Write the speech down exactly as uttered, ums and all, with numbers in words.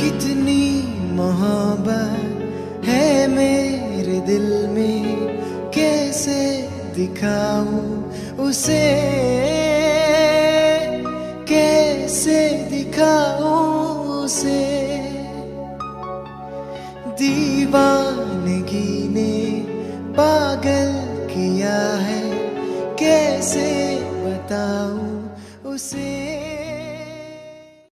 कितनी मोहब्बत है मेरे दिल में, कैसे दिखाऊं उसे, कैसे दिखाऊं उसे। दीवानगी ने पागल किया है, कैसे बताऊं उसे।